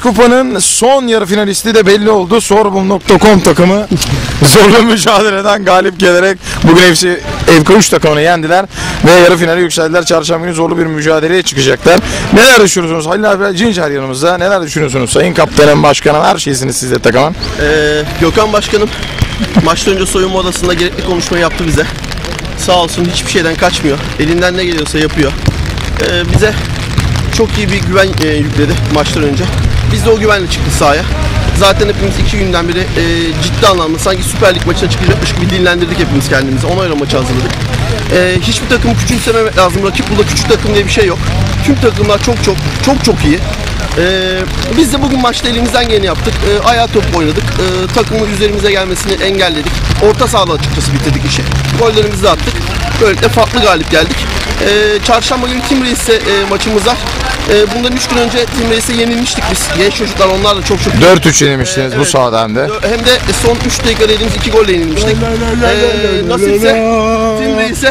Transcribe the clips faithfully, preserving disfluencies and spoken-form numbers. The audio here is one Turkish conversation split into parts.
Kupanın son yarı finalisti de belli oldu. Sorbum nokta com takımı zorlu mücadeleden galip gelerek bugün hepsi Evka üç takımını yendiler ve yarı finale yükseldiler. Çarşamba günü zorlu bir mücadeleye çıkacaklar. Neler düşünüyorsunuz? Halil abi Cincer yanımızda. Neler düşünüyorsunuz? Sayın kaptanım, başkanım, her şeysiniz siz de takımın. Ee, Gökhan Başkanım maçtan önce soyunma odasında gerekli konuşmayı yaptı bize. Sağ olsun, hiçbir şeyden kaçmıyor. Elinden ne geliyorsa yapıyor. Ee, bize çok iyi bir güven e, yükledi maçtan önce. Biz de o güvenle çıktık sahaya. Zaten hepimiz iki günden beri e, ciddi anlamda sanki Süper Lig maçına çıkacakmış gibi dinlendirdik hepimiz kendimizi. Ona öyle maçı hazırladık. E, hiçbir takımı küçümsememek lazım. Rakip burada küçük takım diye bir şey yok. Tüm takımlar çok çok çok çok iyi. Ee, biz de bugün maçta elimizden geleni yaptık. Ee, ayağa top oynadık. Ee, takımın üzerimize gelmesini engelledik. Orta sahada açıkçası bitirdik işi. Gollerimizi de attık. Böylelikle farklı galip geldik. Ee, çarşamba günü Tim Reis'e e, maçımız var. Ee, bundan üç gün önce Tim Reis'e yenilmiştik biz. Genç çocuklar, onlar da çok çok... dört üç yenilmiştiniz ee, bu evet. sahada hem de. Hem de son üç dakikada yediğimiz iki golle yenilmiştik. Ee, nasipse Tim Reis'e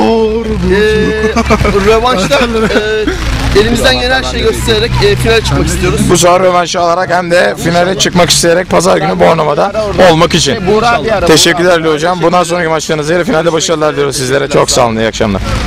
e, rövanşta e, elimizden gelen her şeyi göstererek e, finale çıkmak istiyoruz. Bu sefer rövanşı alarak hem de finale çıkmak isteyerek pazar günü Bornova'da olmak için. Teşekkürler hocam. Bundan sonraki maçlarınızda yarı finalde başarılar diliyoruz sizlere. Çok sağ olun. İyi akşamlar.